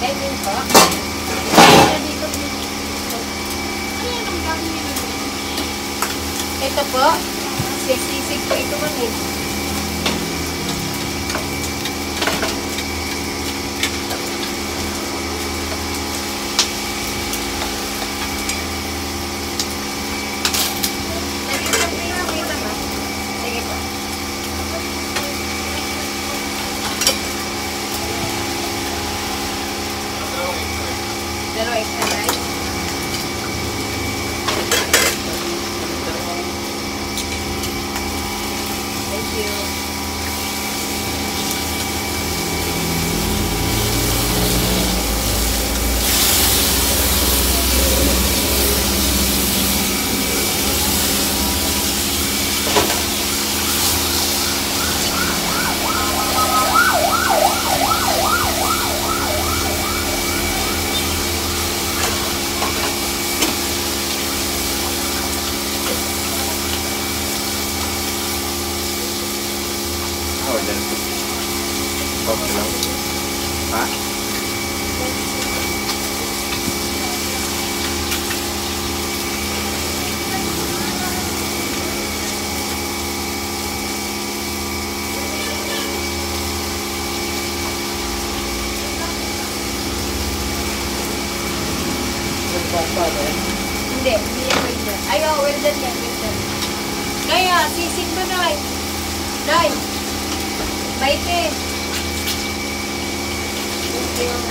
Ganyan po. Kaya dito dito. Ayan ang dami nila. Ito po. Sisig po ito man eh. Sige po. Dalawa extra rice. Thank you. Oh, dan okay lang. Ha? Hindi, hindi yan well done. Ay, oh, well done yan, well done. Kaya, sisig mo na. Day, baite. Thank you.